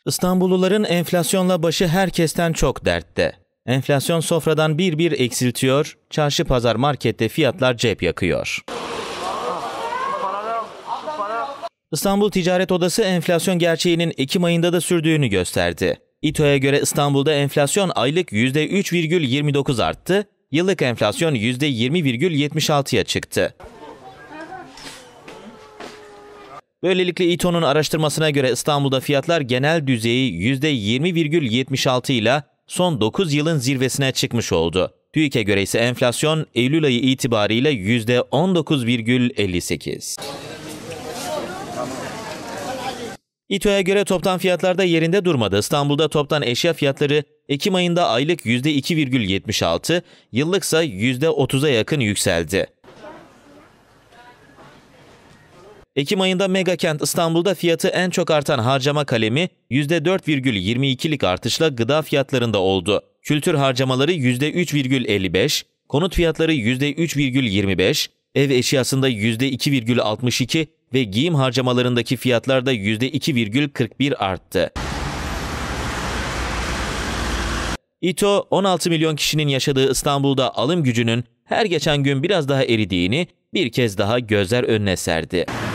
İstanbulluların enflasyonla başı herkesten çok dertte. Enflasyon sofradan bir bir eksiltiyor, çarşı pazar markette fiyatlar cep yakıyor. İstanbul Ticaret Odası enflasyon gerçeğinin Ekim ayında da sürdüğünü gösterdi. İTO'ya göre İstanbul'da enflasyon aylık %3,29 arttı, yıllık enflasyon %20,76'ya çıktı. Böylelikle İTO'nun araştırmasına göre İstanbul'da fiyatlar genel düzeyi %20,76 ile son 9 yılın zirvesine çıkmış oldu. TÜİK'e göre ise enflasyon Eylül ayı itibariyle %19,58. İTO'ya göre toptan fiyatlarda yerinde durmadı. İstanbul'da toptan eşya fiyatları Ekim ayında aylık %2,76, yıllıksa %30'a yakın yükseldi. Ekim ayında Megakent İstanbul'da fiyatı en çok artan harcama kalemi %4,22'lik artışla gıda fiyatlarında oldu. Kültür harcamaları %3,55, konut fiyatları %3,25, ev eşyasında %2,62 ve giyim harcamalarındaki fiyatlar da %2,41 arttı. İTO, 16 milyon kişinin yaşadığı İstanbul'da alım gücünün her geçen gün biraz daha eridiğini bir kez daha gözler önüne serdi.